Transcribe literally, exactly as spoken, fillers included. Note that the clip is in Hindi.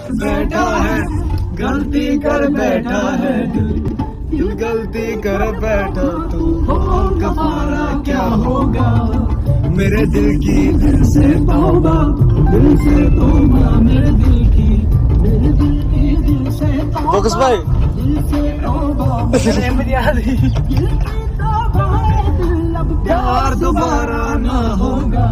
बैठा है, गलती कर बैठा है दिल, दिल गलती कर बैठा तू, हो गवारा क्या होगा मेरे दिल की, दिल से तौबा, दिल से तौबा मेरे दिल की, मेरे दिल की दिल से तौबा, फोकस भाई दिल से तौबा मेरी याद, दिल की तौबा है दिल, अब प्यार दोबारा ना होगा